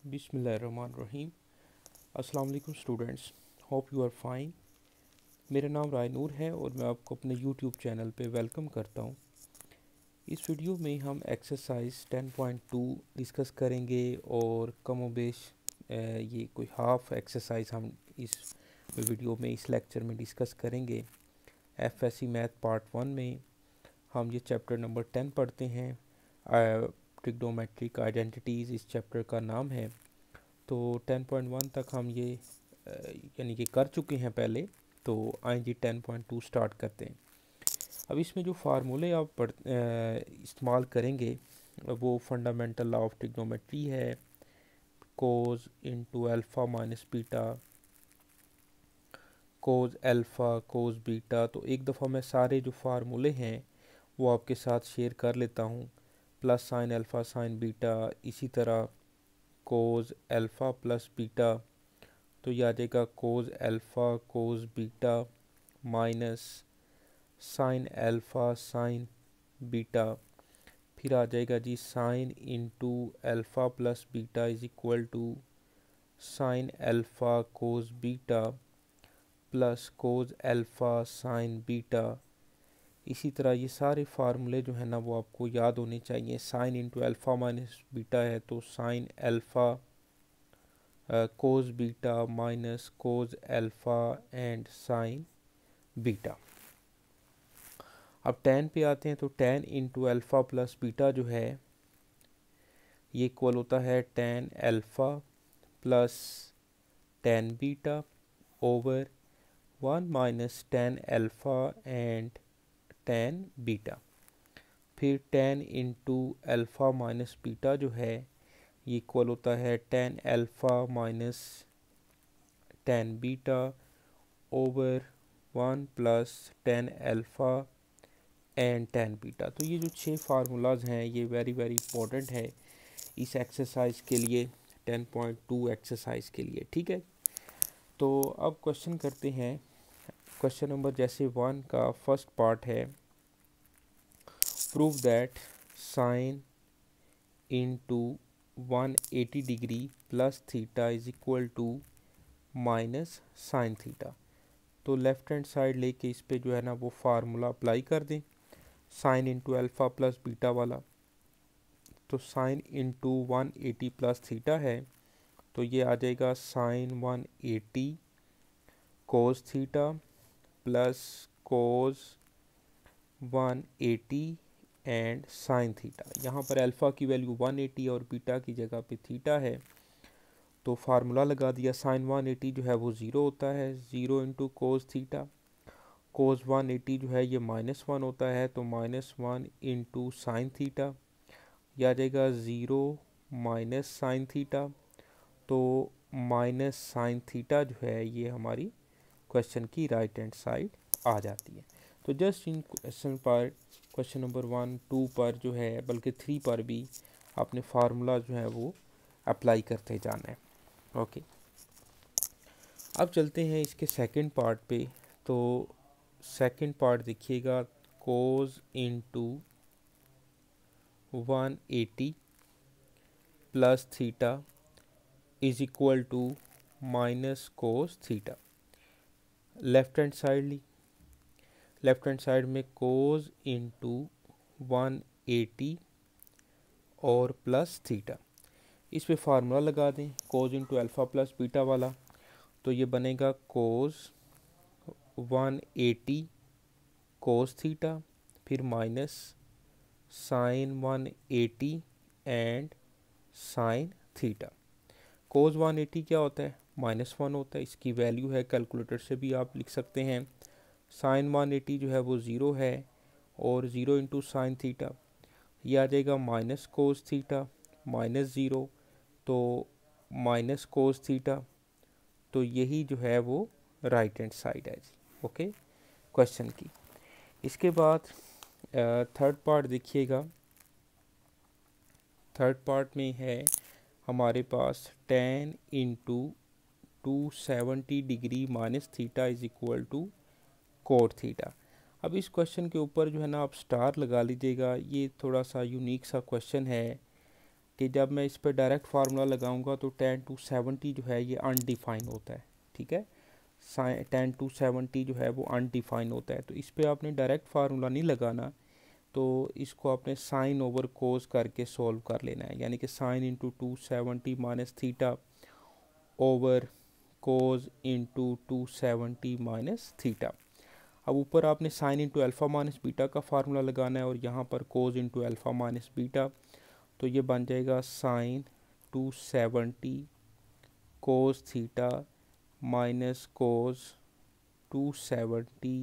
बिस्मिल्लाहिर्रहमानिर्रहीम। अस्सलाम वालेकुम students, hope you are fine. मेरा नाम रायनूर है और मैं आपको अपने यूट्यूब चैनल पे वेलकम करता हूँ। इस वीडियो में हम एक्सरसाइज 10.2 डिस्कस करेंगे और कम बेश ये कोई हाफ एक्सरसाइज हम इस वीडियो में इस लेक्चर में डिस्कस करेंगे। एफएससी मैथ पार्ट 1 में हम ये चैप्टर नंबर 10 पढ़ते हैं। ट्रिग्नोमेट्रिक आइडेंटिटीज़ इस चैप्टर का नाम है। तो 10.1 तक हम ये यानी कि कर चुके हैं पहले। तो आइए जी 10.2 स्टार्ट करते हैं। अब इसमें जो फार्मूले आप इस्तेमाल करेंगे वो फंडामेंटल लॉ ऑफ ट्रिग्नोमेट्री है। Cos into alpha minus beta, cos alpha cos beta. तो एक दफ़ा मैं सारे जो फार्मूले हैं वो आपके साथ शेयर कर लेता हूँ। Plus sine alpha sine beta, इसी तरह कोज अल्फ़ा प्लस बीटा, तो ये आ जाएगा cos alpha cos beta minus sine alpha sine beta. फिर आ जाएगा जी sine into alpha plus beta is equal to sine alpha cos beta plus cos alpha sine beta. इसी तरह ये सारे फार्मूले जो है ना वो आपको याद होने चाहिए। Sine into alpha minus beta है तो sine alpha cos beta minus cos alpha and sine beta. अब टेन पे आते हैं तो tan into alpha plus beta जो है ये इक्वल होता है tan alpha plus tan beta over 1 minus tan alpha and tan beta. फिर tan into alpha minus beta जो है ये इक्वल होता है tan alpha minus tan beta over 1 plus tan alpha and tan beta. तो ये जो 6 फार्मूलाज हैं ये वेरी इंपॉर्टेंट है इस एक्सरसाइज के लिए, 10.2 एक्सरसाइज के लिए। ठीक है, तो अब क्वेश्चन करते हैं। क्वेश्चन नंबर जैसे 1 का फर्स्ट पार्ट है, prove that sine into 180 degree plus theta is equal to minus sine theta. तो लेफ़्ट हैंड साइड लेके इस पे जो है ना वो फार्मूला अप्लाई कर दें, sine into alpha plus beta वाला। तो साइन इंटू 180 प्लस थीटा है तो ये आ जाएगा sine 180 cos theta plus cos 180 and sine theta. यहाँ पर अल्फ़ा की वैल्यू 180 और बीटा की जगह पे थीटा है तो फार्मूला लगा दिया। साइन 180 जो है वो ज़ीरो होता है, zero into cos theta. Cos 180 जो है ये -1 होता है तो -1 इंटू साइन थीटा। यह आ जाएगा ज़ीरो माइनस साइन थीटा। तो माइनस साइन थीटा जो है ये हमारी क्वेश्चन की राइट हैंड साइड आ जाती है। तो जस्ट इन क्वेश्चन पर, क्वेश्चन नंबर 1 2 पर जो है बल्कि 3 पर भी आपने फार्मूला जो है वो अप्लाई करते जाना है। ओके, अब चलते हैं इसके सेकंड पार्ट पे। तो सेकंड पार्ट देखिएगा, cos into 180 plus theta is equal to minus cos theta. Left hand side ली, लेफ्ट हैंड साइड में कोज इंटू 180 और प्लस थीटा, इस पे फार्मूला लगा दें cos into alpha plus beta वाला। तो ये बनेगा कोज 180 कोस थीटा फिर minus sine 180 and sine theta. Cos 180 क्या होता है, -1 होता है, इसकी वैल्यू है, कैलकुलेटर से भी आप लिख सकते हैं। साइन 180 जो है वो ज़ीरो है और ज़ीरो इंटू साइन थीटा ये आ जाएगा minus cos theta minus zero तो माइनस कोस थीटा। तो यही जो है वो राइट हैंड साइड है जी। ओके, क्वेश्चन की। इसके बाद थर्ड पार्ट देखिएगा। थर्ड पार्ट में है हमारे पास tan into 270 degree minus theta is equal to cot theta. अब इस क्वेश्चन के ऊपर जो है ना आप स्टार लगा लीजिएगा, ये थोड़ा सा यूनिक सा क्वेश्चन है। कि जब मैं इस पर डायरेक्ट फार्मूला लगाऊंगा तो tan 270 जो है ये अनडिफाइन होता है, ठीक है। tan 270 जो है वो अनडिफाइन होता है, तो इस पर आपने डायरेक्ट फार्मूला नहीं लगाना, तो इसको आपने साइन ओवर कोस करके सॉल्व कर लेना है, यानी कि sine into 270 minus theta over cos into 270 minus theta. अब ऊपर आपने sine into alpha minus beta का फार्मूला लगाना है और यहाँ पर cos into alpha minus beta, तो ये बन जाएगा sine 270 cos theta minus cos 270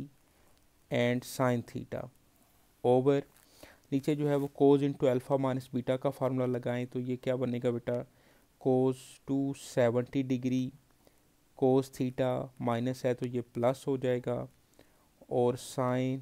and sine theta over, नीचे जो है वो cos into alpha minus beta का फार्मूला लगाएं, तो ये क्या बनेगा बेटा, कोस 270 डिग्री कोस थीटा माइनस है तो ये प्लस हो जाएगा, और साइन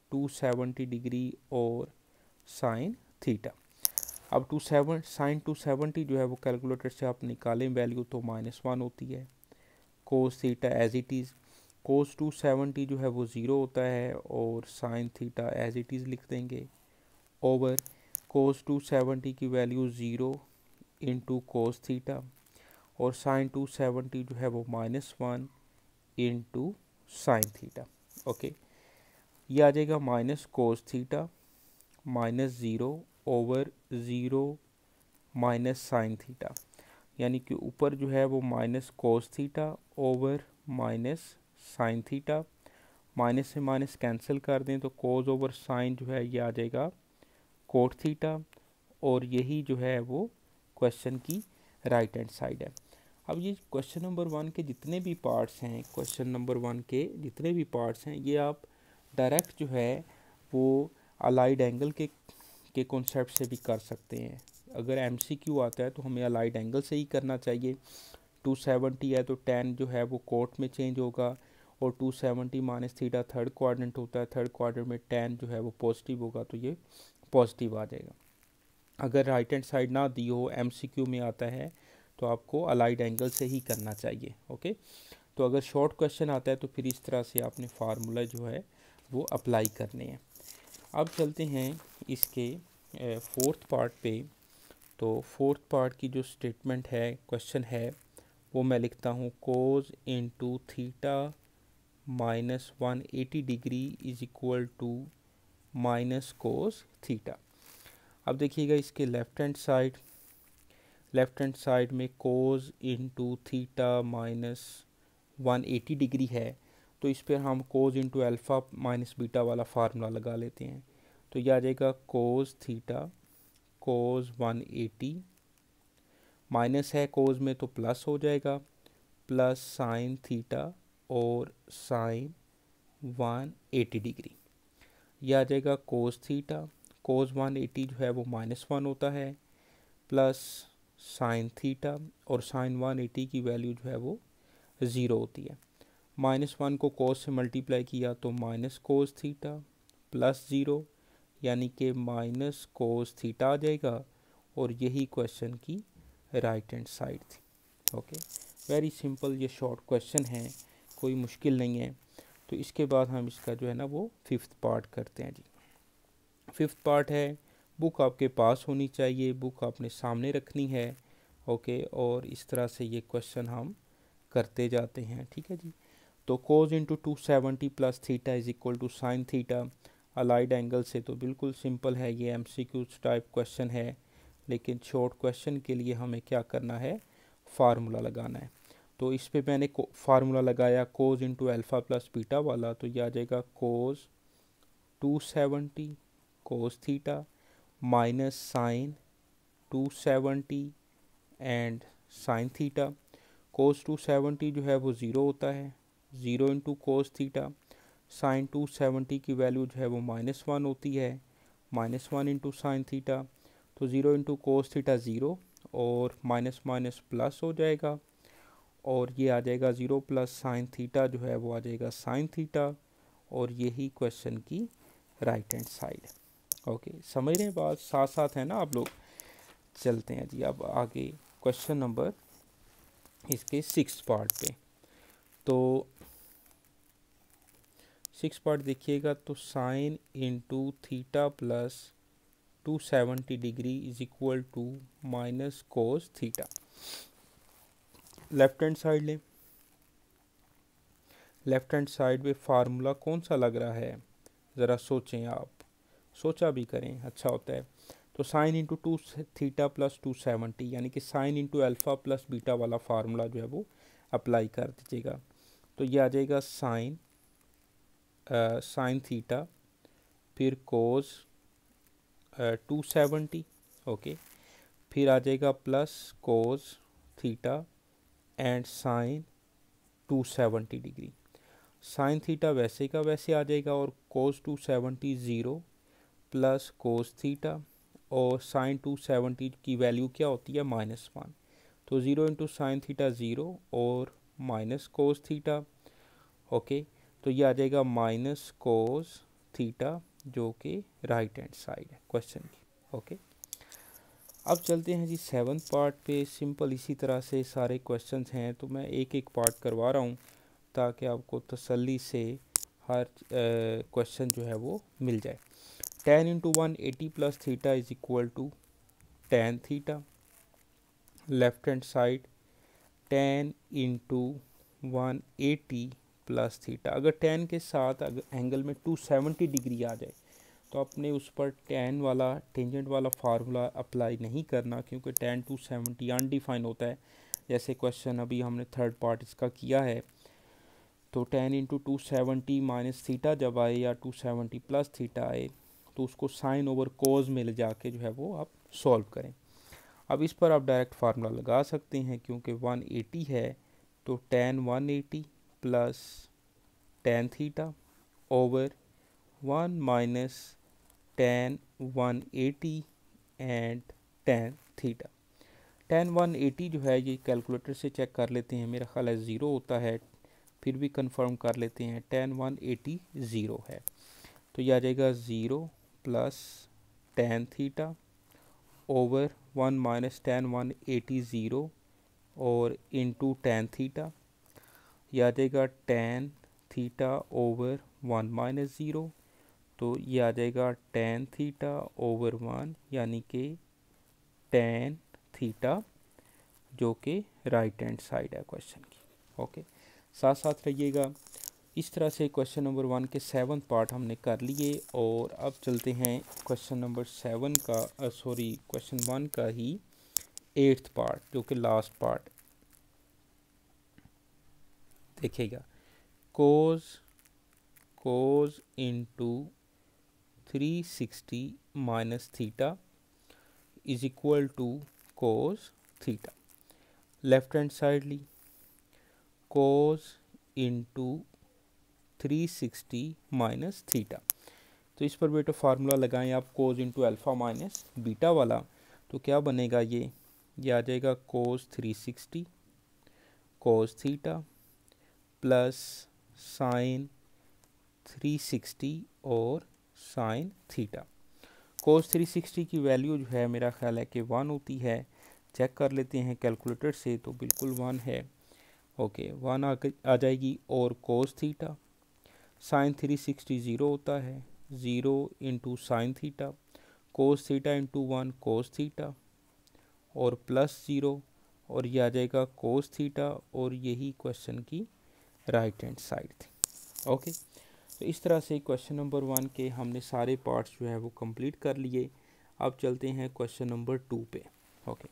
270 डिग्री और साइन थीटा। अब साइन 270 जो है वो कैलकुलेटर से आप निकालें वैल्यू तो -1 होती है। Cos theta as it is, cos 270 जो है वो 0 होता है और sine theta as it is लिख देंगे, ओवर कोस 270 की वैल्यू 0 इंटू कोस थीटा और साइन 270 जो है वो -1 इंटू साइन थीटा। ओके, ये आ जाएगा minus cos theta minus 0 over 0 minus sine theta, यानी कि ऊपर जो है वो minus cos theta over minus sine theta, minus से माइनस कैंसिल कर दें तो कोस ओवर साइन जो है ये आ जाएगा कोट थीटा, और यही जो है वो क्वेश्चन की राइट हैंड साइड है। अब ये क्वेश्चन नंबर 1 के जितने भी पार्ट्स हैं, क्वेश्चन नंबर 1 के जितने भी पार्ट्स हैं, ये आप डायरेक्ट जो है वो अलाइड एंगल के कॉन्सेप्ट से भी कर सकते हैं। अगर एमसीक्यू आता है तो हमें अलाइड एंगल से ही करना चाहिए। 270 है तो tan जो है वो कोट में चेंज होगा, और 270 माइनस थीटा थर्ड क्वाड्रेंट होता है, थर्ड क्वाड्रेंट में tan जो है वो पॉजिटिव होगा, तो ये पॉजिटिव आ जाएगा। अगर राइट हैंड साइड ना दी हो, एमसीक्यू में आता है, तो आपको अलाइड एंगल से ही करना चाहिए। ओके, तो अगर शॉर्ट क्वेश्चन आता है तो फिर इस तरह से आपने फार्मूला जो है वो अप्लाई करने हैं। अब चलते हैं इसके फोर्थ पार्ट पे। तो फोर्थ पार्ट की जो स्टेटमेंट है, क्वेश्चन है, वो मैं लिखता हूँ cos into theta minus 180 degree is equal to minus cos theta. अब देखिएगा इसके लेफ्ट हैंड साइड में cos into theta minus 180 degree है, तो इस पर हम cos into alpha minus beta वाला फार्मूला लगा लेते हैं, तो यह आ जाएगा कोस थीटा कोस 180, माइनस है कोस में तो प्लस हो जाएगा, प्लस साइन थीटा और साइन 180 डिग्री, यह आ जाएगा कोस थीटा कोस 180 जो है वो -1 होता है, प्लस साइन थीटा और साइन 180 की वैल्यू जो है वो 0 होती है। -1 को कोस से मल्टीप्लाई किया तो माइनस कोस थीटा प्लस 0, यानी कि माइनस कोस थीटा आ जाएगा, और यही क्वेश्चन की राइट हैंड साइड थी। ओके, वेरी सिंपल, ये शॉर्ट क्वेश्चन है, कोई मुश्किल नहीं है। तो इसके बाद हम इसका जो है ना वो फिफ्थ पार्ट करते हैं जी। फिफ्थ पार्ट है, बुक आपके पास होनी चाहिए, बुक आपने सामने रखनी है। ओके, और इस तरह से ये क्वेश्चन हम करते जाते हैं, ठीक है जी। तो cos into 270 plus theta is equal to sine theta, allied angle से तो बिल्कुल सिंपल है, ये एमसीक्यू टाइप क्वेश्चन है, लेकिन शॉर्ट क्वेश्चन के लिए हमें क्या करना है, फार्मूला लगाना है। तो इस पे मैंने फार्मूला लगाया cos into alpha plus beta वाला, तो यह आ जाएगा cos 270 cos theta minus sine 270 and sine theta. Cos 270 जो है वो 0 होता है, 0 इंटू कोस थीटा, साइन 270 की वैल्यू जो है वो -1 होती है, -1 इंटू साइन थीटा, तो 0 इंटू कोस थीटा 0 और माइनस माइनस प्लस हो जाएगा, और ये आ जाएगा 0 प्लस साइन थीटा जो है वो आ जाएगा साइन थीटा, और यही क्वेश्चन की राइट हैंड साइड है। ओके, समझ रहे हैं बात, साथ साथ है ना आप लोग। चलते हैं जी अब आगे क्वेश्चन नंबर इसके 6 पार्ट पे। तो 6 पार्ट देखिएगा, तो sine into theta plus 270 degree is equal to minus cos theta. Left hand side लें। लेफ्ट हैंड साइड पे फार्मूला कौन सा लग रहा है, ज़रा सोचें आप, सोचा भी करें, अच्छा होता है। तो sine into two theta plus 270 यानी कि sine into alpha plus beta वाला फार्मूला जो है वो अप्लाई कर दीजिएगा। तो ये आ जाएगा साइन थीटा फिर कोस 270, ओके, फिर आ जाएगा plus cos theta and sine 270 degree. Sine theta वैसे का वैसे आ जाएगा और cos 270 zero plus cos theta, और साइन 270 की वैल्यू क्या होती है, -1। तो 0 इंटू साइन थीटा 0 और माइनस कोस थीटा, ओके। तो ये आ जाएगा माइनस कोस थीटा जो कि राइट हैंड साइड है क्वेश्चन की, ओके। अब चलते हैं जी 7th पार्ट पे। सिंपल इसी तरह से सारे क्वेश्चंस हैं, तो मैं एक एक पार्ट करवा रहा हूँ ताकि आपको तसल्ली से हर क्वेश्चन जो है वो मिल जाए। tan into 180 plus theta is equal to tan theta. Left hand side tan into 180 plus theta. अगर tan के साथ अगर एंगल में 270 डिग्री आ जाए तो आपने उस पर tan वाला टेंजेंट वाला फार्मूला अप्लाई नहीं करना, क्योंकि tan 270 अनडिफाइन होता है। जैसे क्वेश्चन अभी हमने थर्ड पार्ट इसका किया है, तो tan इंटू 270 माइनस थीटा जब आए या 270 प्लस थीटा आए तो उसको साइन ओवर कोज में ले जाके जो है वो आप सॉल्व करें। अब इस पर आप डायरेक्ट फार्मूला लगा सकते हैं, क्योंकि 180 है तो tan 180 plus tan theta over 1 minus tan 180 and tan theta. tan 180 जो है ये कैलकुलेटर से चेक कर लेते हैं, मेरा ख्याल है 0 होता है, फिर भी कंफर्म कर लेते हैं। tan 180 0 है, तो ये आ जाएगा 0 plus tan theta over 1 minus tan 180 0 और इंटू tan थीटा। ये आ जाएगा tan थीटा ओवर 1 माइनस 0, तो ये आ जाएगा tan थीटा ओवर 1 यानी कि tan थीटा जो कि राइट हैंड साइड है क्वेश्चन की, ओके। साथ साथ रहिएगा। इस तरह से क्वेश्चन नंबर 1 के 7th पार्ट हमने कर लिए, और अब चलते हैं क्वेश्चन नंबर 7 का क्वेश्चन 1 का ही 8th पार्ट जो कि लास्ट पार्ट। देखिएगा, cos into 360 minus theta is equal to cos theta. Left hand side ली, कोस इंटू 360 माइनस थीटा। तो इस पर बेटा फार्मूला लगाएं आप, cos into alpha minus beta वाला। तो क्या बनेगा, ये आ जाएगा cos 360 cos theta plus sine 360 और साइन थीटा। कोस 360 की वैल्यू जो है मेरा ख्याल है कि 1 होती है, चेक कर लेते हैं कैलकुलेटर से, तो बिल्कुल 1 है, ओके 1 आ जाएगी। और कोस थीटा साइन 360 ज़ीरो होता है, 0 into sine theta, cos theta into 1 cos theta और प्लस 0, और ये आ जाएगा कोस थीटा, और यही क्वेश्चन की राइट हैंड साइड थी, ओके। तो इस तरह से क्वेश्चन नंबर 1 के हमने सारे पार्ट्स जो है वो कंप्लीट कर लिए। अब चलते हैं क्वेश्चन नंबर 2 पे, ओके।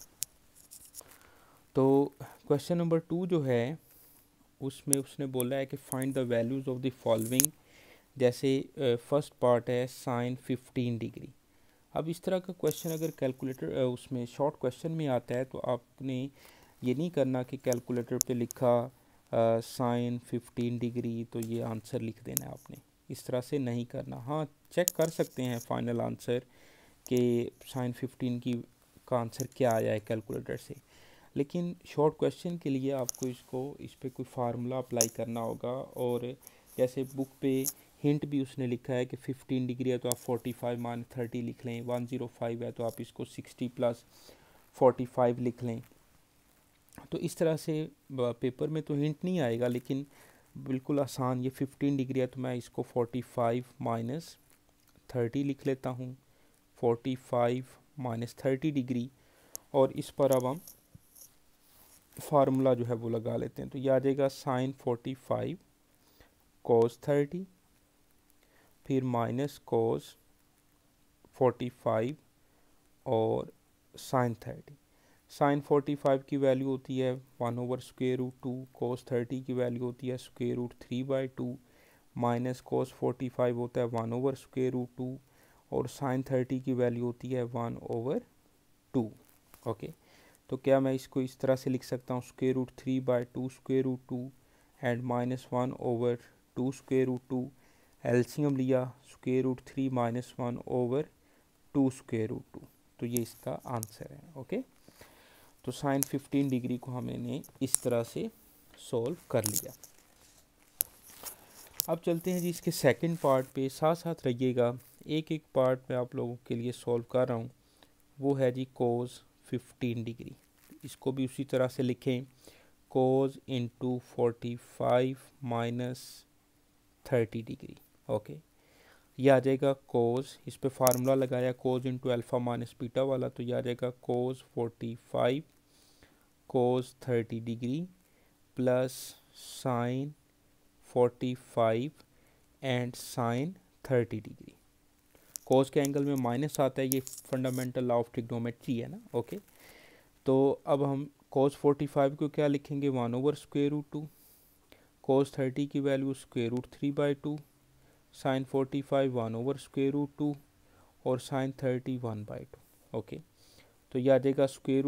तो क्वेश्चन नंबर 2 जो है उसमें उसने बोला है कि find the values of the following. जैसे फर्स्ट पार्ट है साइन 15 डिग्री। अब इस तरह का क्वेश्चन अगर कैलकुलेटर उसमें शॉर्ट क्वेश्चन में आता है तो आपने ये नहीं करना कि कैलकुलेटर पे लिखा साइन 15 डिग्री तो ये आंसर लिख देना है आपने, इस तरह से नहीं करना। हाँ, चेक कर सकते हैं फाइनल आंसर कि साइन 15 का आंसर क्या आया है कैलकुलेटर से, लेकिन शॉर्ट क्वेश्चन के लिए आपको इस पर कोई फार्मूला अप्लाई करना होगा। और जैसे बुक पे हिंट भी उसने लिखा है कि 15 डिग्री है तो आप 45 मान 30 लिख लें, 105 है तो आप इसको 60 प्लस 45 लिख लें। तो इस तरह से पेपर में तो हिंट नहीं आएगा, लेकिन बिल्कुल आसान, ये 15 डिग्री है तो मैं इसको 45 माइनस 30 लिख लेता हूँ, 45 माइनस 30 डिग्री, और इस पर अब हम फार्मूला जो है वो लगा लेते हैं। तो ये आ जाएगा साइन 45 कोस 30, फिर माइनस कोस 45 और साइन 30। साइन 45 की वैल्यू होती है 1/√2, कोस 30 की वैल्यू होती है √3/2, माइनस कोस 45 होता है 1/√2, और साइन 30 की वैल्यू होती है 1/2। ओके, तो क्या मैं इसको इस तरह से लिख सकता हूँ √3/2 √2 एंड माइनस 1/2 √2, एलसीएम लिया √3 माइनस 1/2 √2, तो ये इसका आंसर है। ओके, तो साइन 15 डिग्री को हमने इस तरह से सॉल्व कर लिया। अब चलते हैं जी इसके सेकंड पार्ट पे, साथ साथ रहिएगा, एक एक पार्ट में आप लोगों के लिए सॉल्व कर रहा हूँ। वो है जी कोस 15 डिग्री, इसको भी उसी तरह से लिखें, cos into 45 minus 30 degree. Okay, ये आ जाएगा कोस, इस पे फार्मूला लगाया cos into alpha minus beta वाला, तो ये आ जाएगा cos 45 cos 30 degree plus sine 45 and sine 30 degree. Cos के एंगल में माइनस आता है, ये फंडामेंटल लॉ ऑफ ट्रिग्नोमेट्री है ना। ओके, तो अब हम कोस 45 को क्या लिखेंगे 1/√2, कोस 30 की वैल्यू √3/2, साइन 45 1/√2 और साइन 30 1/2। ओके, तो यह आ जाएगा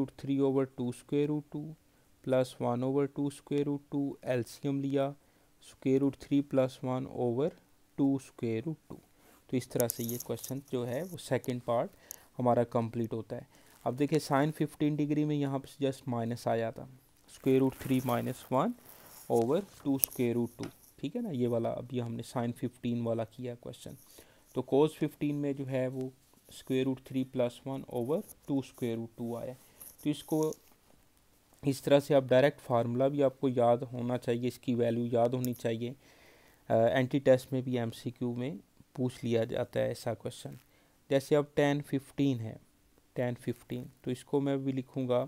√3/2 प्लस 1/2 एलसीएम लिया √3 प्लस 1/2 तो इस तरह से ये क्वेश्चन जो है वो सेकंड पार्ट हमारा कंप्लीट होता है। अब देखिए साइन 15 डिग्री में यहाँ पर जस्ट माइनस आया था, √3 माइनस 1/2 ठीक है ना, ये वाला अभी हमने साइन 15 वाला किया क्वेश्चन। तो कोस 15 में जो है वो √3 प्लस 1/2 आया। तो इसको इस तरह से आप डायरेक्ट फार्मूला भी आपको याद होना चाहिए, इसकी वैल्यू याद होनी चाहिए। एंटी टेस्ट में भी एमसीक्यू में पूछ लिया जाता है ऐसा क्वेश्चन। जैसे अब tan 15 है, tan 15, तो इसको मैं भी लिखूँगा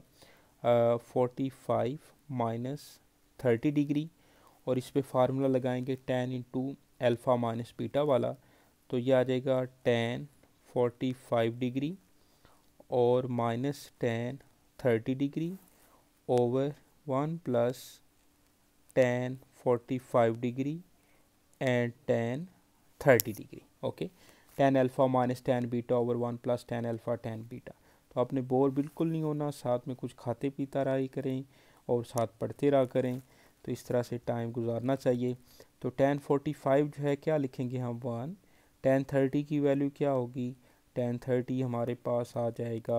45 माइनस 30 डिग्री, और इस पे फार्मूला लगाएंगे tan into alpha minus beta वाला, तो ये आ जाएगा tan 45 डिग्री और minus tan 30 degree over 1 plus tan 45 degree and tan 30 degree. Okay, tan alpha minus tan beta over 1 plus tan alpha tan beta. तो आपने बोर बिल्कुल नहीं होना, साथ में कुछ खाते पीता रहा करें और साथ पढ़ते रहा करें, तो इस तरह से टाइम गुजारना चाहिए। तो tan 45 जो है क्या लिखेंगे हम 1, tan 30 की वैल्यू क्या होगी, tan 30 हमारे पास आ जाएगा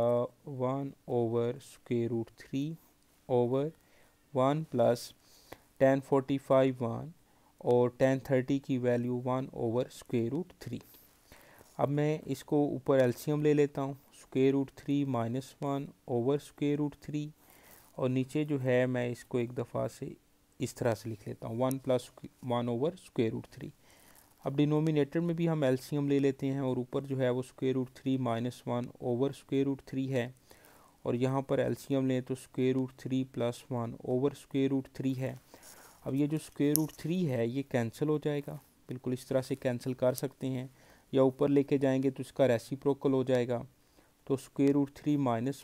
1/√3 ओवर 1 प्लस tan 45 1 और tan 30 की वैल्यू 1/√3। अब मैं इसको ऊपर एलसीएम ले लेता हूँ, √3 माइनस 1/√3, और नीचे जो है मैं इसको एक दफ़ा से इस तरह से लिख लेता हूँ 1 प्लस 1/√3। अब डिनोमिनेटर में भी हम एलसीएम ले लेते हैं, और ऊपर जो है वो √3 माइनस 1/√3 है, और यहाँ पर एलसीएम लें तो √3 प्लस 1/√3 है। अब ये जो √3 है ये कैंसिल हो जाएगा, बिल्कुल इस तरह से कैंसिल कर सकते हैं, या ऊपर लेके जाएंगे तो इसका रेसिप्रोकल हो जाएगा। तो √3 माइनस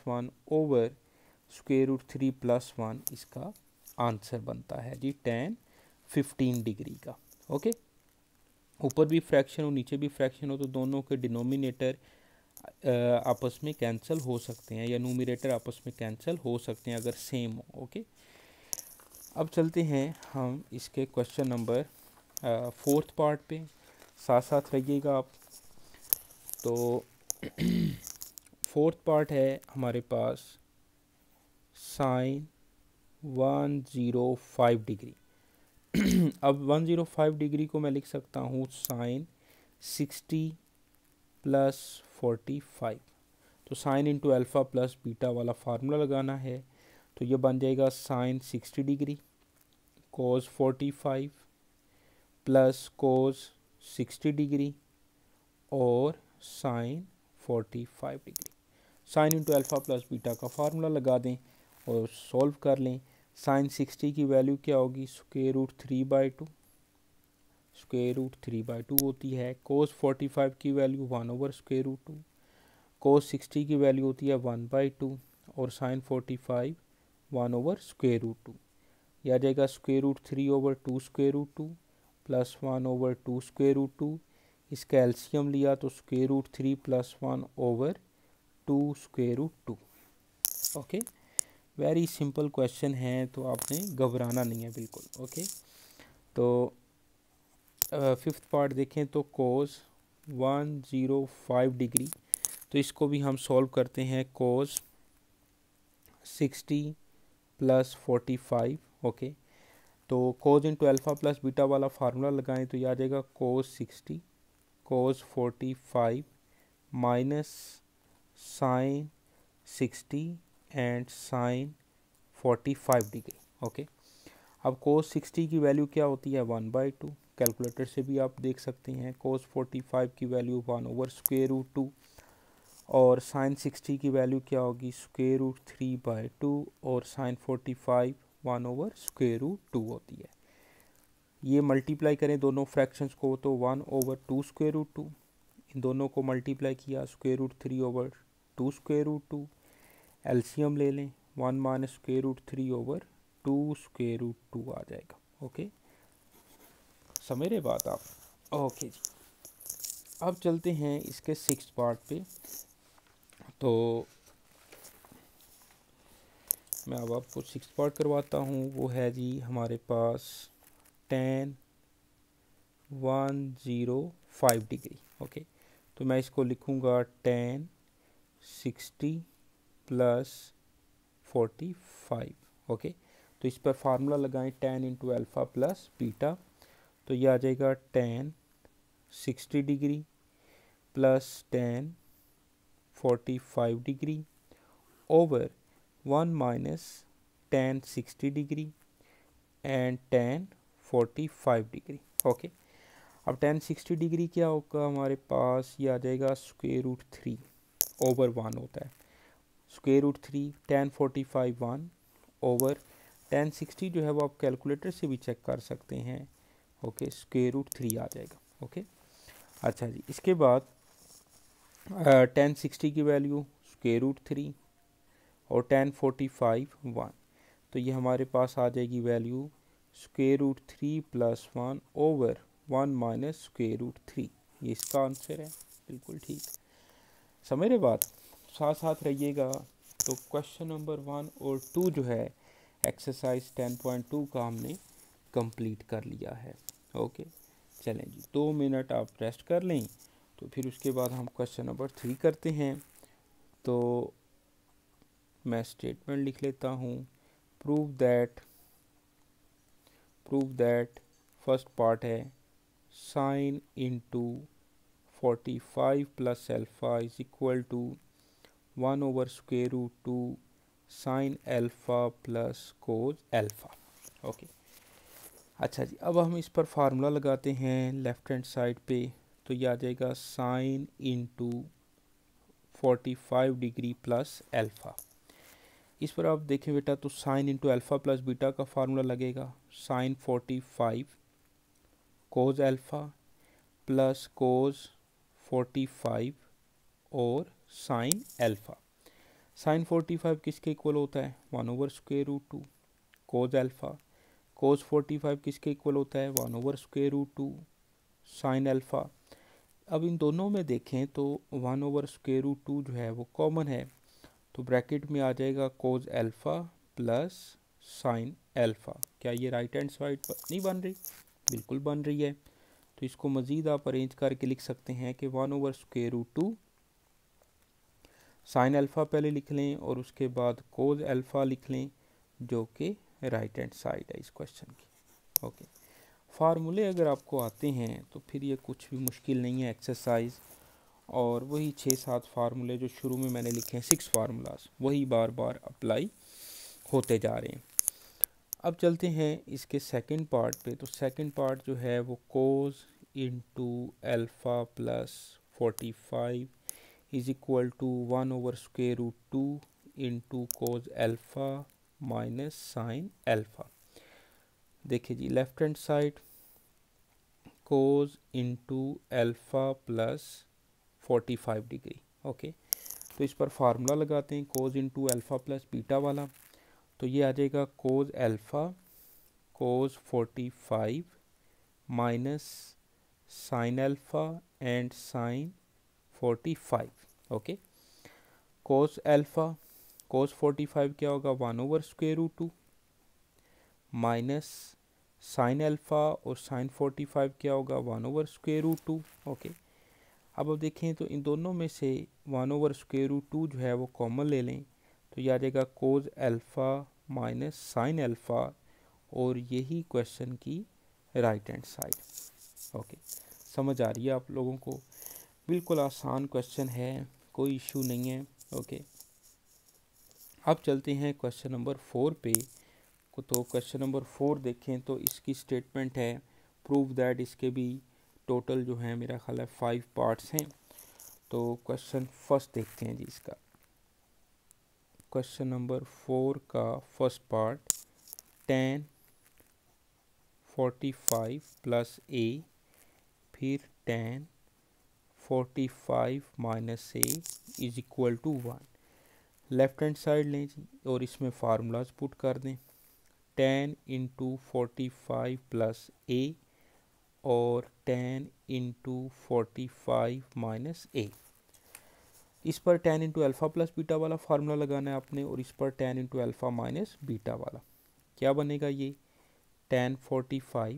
1/√3 प्लस 1 इसका आंसर बनता है जी tan 15 डिग्री का। ओके, ऊपर भी फ्रैक्शन हो नीचे भी फ्रैक्शन हो तो दोनों के डिनोमिनेटर आपस में कैंसिल हो सकते हैं, या न्यूमरेटर आपस में कैंसिल हो सकते हैं अगर सेम हो। ओके, अब चलते हैं हम इसके क्वेश्चन नंबर 4th पार्ट पे, साथ साथ रहिएगा आप। तो 4th पार्ट है हमारे पास साइन 105 डिग्री। अब 105 डिग्री को मैं लिख सकता हूँ साइन 60 प्लस 45। तो sine into alpha plus beta वाला फार्मूला लगाना है, तो ये बन जाएगा sine 60 degree cos 45 plus cos 60 degree और sine 45 degree. Sine into alpha plus beta का फार्मूला लगा दें और सॉल्व कर लें। साइन 60 की वैल्यू क्या होगी, स्क्वायर रूट 3/2, स्क्वायर रूट 3/2 होती है। कोस 45 की वैल्यू 1/√2, कोस 60 की वैल्यू होती है 1/2 और साइन 45 1/√2। यह आ जाएगा square root 3/2 square root 2 plus 1/2 square root 2। इसका एलसीएम लिया तो square root 3 plus 1/2 square root 2। Okay, very simple question है, तो आपने घबराना नहीं है बिल्कुल। ओके, तो फिफ्थ पार्ट देखें तो कोस 105 डिग्री, तो इसको भी हम सॉल्व करते हैं। कोस 60 प्लस 45। ओके, तो cos into alpha plus beta वाला फार्मूला लगाएं तो यह आ जाएगा cos 60 cos 45 minus sine 60 and sine 45 degree. Okay, अब कोस 60 की वैल्यू क्या होती है 1/2, कैलकुलेटर से भी आप देख सकते हैं। कोस 45 की वैल्यू 1/√2 और साइन 60 की वैल्यू क्या होगी स्क्वायर रूट 3/2 और साइन 45 1/√2 होती है। ये मल्टीप्लाई करें दोनों फ्रैक्शंस को तो 1/2 स्क्वायर रूट 2, इन दोनों को मल्टीप्लाई किया square root 3/2 square root 2। LCM ले लें, 1 minus square root 3/2 square root 2 आ जाएगा। ओके, समझ रहे बात आप? ओके जी, अब चलते हैं इसके 6th पार्ट पे। तो मैं अब आपको 6th पार्ट करवाता हूँ। वो है जी हमारे पास tan 105 डिग्री। ओके, तो मैं इसको लिखूँगा tan 60 प्लस 45। ओके, तो इस पर फार्मूला लगाएं tan into alpha plus beta, तो यह आ जाएगा tan 60 degree plus tan 45 degree over 1 minus tan 60 degree and tan 45 degree. Okay, अब tan 60 डिग्री क्या होगा हमारे पास, ये आ जाएगा स्क्वायर रूट 3/1 होता है। Square root 3 tan 45 1 over tan 60 जो है वो आप कैलकुलेटर से भी चेक कर सकते हैं। ओके, स्क्वायर रूट 3 आ जाएगा। ओके, अच्छा जी, इसके बाद tan 60 की वैल्यू स्क्वायर रूट 3 और tan 45 1, तो ये हमारे पास आ जाएगी value square root 3 plus 1 over 1 minus square root 3। ये इसका आंसर है, बिल्कुल ठीक। समझ रहे बात, साथ साथ रहिएगा। तो क्वेश्चन नंबर 1 और 2 जो है एक्सरसाइज 10.2 का हमने कंप्लीट कर लिया है। ओके, चलें जी, 2 मिनट आप रेस्ट कर लें, तो फिर उसके बाद हम क्वेश्चन नंबर 3 करते हैं। तो मैं स्टेटमेंट लिख लेता हूँ। प्रूव दैट फर्स्ट पार्ट है sine into 45 plus alpha is equal to 1/√2 sine alpha plus cos alpha. Okay, अच्छा जी, अब हम इस पर फार्मूला लगाते हैं लेफ़्ट हैंड साइड पे, तो यह आ जाएगा sine into 45 degree plus alpha. इस पर आप देखें बेटा, तो sine into alpha plus beta का फार्मूला लगेगा sine 45 cos alpha plus cos 45 और साइन अल्फ़ा। साइन 45 किसके इक्वल होता है 1/√2 कोज अल्फ़ा। कोज 45 किसके इक्वल होता है 1/√2 साइन अल्फ़ा। अब इन दोनों में देखें तो 1/√2 जो है वो कॉमन है, तो ब्रैकेट में आ जाएगा cos alpha plus sine alpha. क्या ये राइट हैंड साइड पर नहीं बन रही? बिल्कुल बन रही है। तो इसको मज़ीद आप अरेंज करके लिख सकते हैं कि 1/√2 साइन अल्फ़ा पहले लिख लें और उसके बाद कोज अल्फ़ा लिख लें, जो कि राइट हैंड साइड है इस क्वेश्चन की। ओके, फार्मूले अगर आपको आते हैं तो फिर ये कुछ भी मुश्किल नहीं है एक्सरसाइज, और वही 6-7 फार्मूले जो शुरू में मैंने लिखे हैं 6 फार्मूलाज, वही बार बार अप्लाई होते जा रहे हैं। अब चलते हैं इसके सेकंड पार्ट पे। तो सेकंड पार्ट जो है वो cos into alpha plus 45 is equal to 1/√2 into cos alpha minus sine alpha. देखिए जी, left hand side cos into alpha plus 45 degree. Okay, तो इस पर फार्मूला लगाते हैं cos into alpha plus beta वाला। तो ये आ जाएगा cos alpha cos 45 minus sine alpha and sine 45। Okay, cos alpha cos 45 क्या होगा 1/√2 माइनस साइन एल्फ़ा और साइन 45 क्या होगा 1/√2। ओके, अब देखें तो इन दोनों में से 1/√2 जो है वो कॉमन ले लें, तो यह आ जाएगा cos alpha minus sine alpha, और यही क्वेश्चन की राइट हैंड साइड। ओके, समझ आ रही है आप लोगों को? बिल्कुल आसान क्वेश्चन है, कोई इशू नहीं है। ओके, अब चलते हैं क्वेश्चन नंबर 4 पे। तो क्वेश्चन नंबर 4 देखें तो इसकी स्टेटमेंट है प्रूव दैट, इसके भी टोटल जो है मेरा ख्याल है 5 पार्ट्स हैं। तो क्वेश्चन फर्स्ट देखते हैं जी इसका। क्वेश्चन नंबर 4 का first part, tan 45 plus a, फिर tan 45 minus a is equal to 1। Left hand side लें जी और इसमें फार्मूलाज पुट कर दें, tan इंटू 45 प्लस a और tan इंटू 45 माइनस a। इस पर tan into alpha plus beta वाला फार्मूला लगाना है आपने, और इस पर tan into alpha minus beta वाला। क्या बनेगा ये tan 45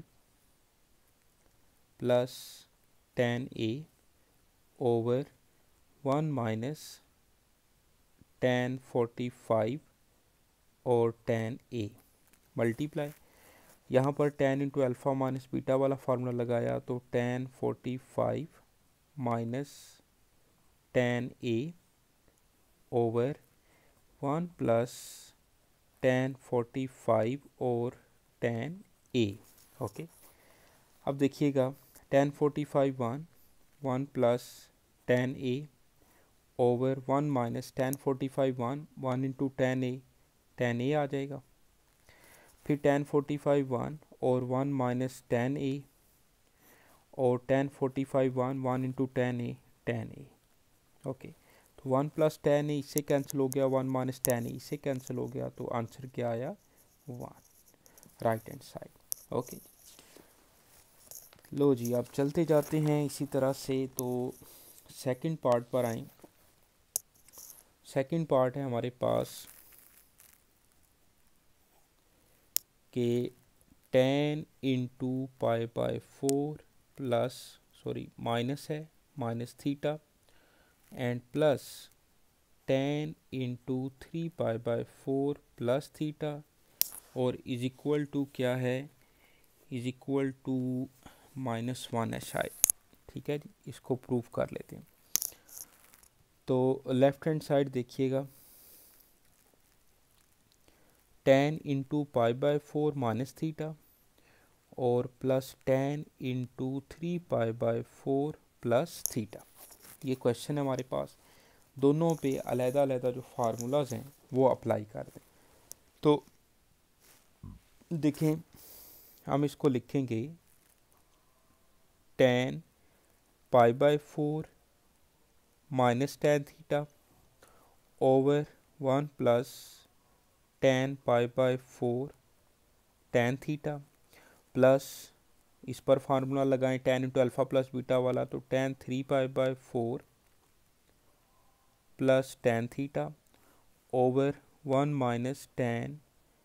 plus tan a over 1 minus tan 45 और tan a मल्टीप्लाई, यहाँ पर tan into alpha minus beta वाला फार्मूला लगाया तो tan 45 minus tan a over 1 plus tan 45 और tan a। ओके, अब देखिएगा tan 45 1 plus tan a over 1 minus tan 45 1 into tan a आ जाएगा, फिर tan 45 1 और 1 माइनस tan a और tan 45 1 into tan a। Okay, तो 1 प्लस tan a इससे कैंसिल हो गया, 1 माइनस tan a इससे कैंसिल हो गया, तो आंसर क्या आया 1, राइट हैंड साइड। ओके, लो जी अब चलते जाते हैं इसी तरह से। तो सेकंड पार्ट पर आए। सेकंड पार्ट है हमारे पास के tan इंटू π/4 प्लस माइनस है minus theta and plus tan into 3π/4 plus theta, और इज इक्वल टू क्या है, इज इक्वल टू -1 है शायद। ठीक है जी, इसको प्रूव कर लेते हैं। तो लेफ्ट हैंड साइड देखिएगा, tan इंटू π/4 माइनस थीटा और plus tan into 3π/4 plus theta. ये क्वेश्चन है हमारे पास, दोनों पे अलग-अलग जो फार्मूलाज हैं वो अप्लाई कर दें। तो देखें, हम इसको लिखेंगे tan π/4 minus tan theta over 1 plus tan π/4 tan theta, plus इस पर फार्मूला लगाएं tan into alpha plus beta वाला, तो tan 3π/4 plus tan theta over 1 minus tan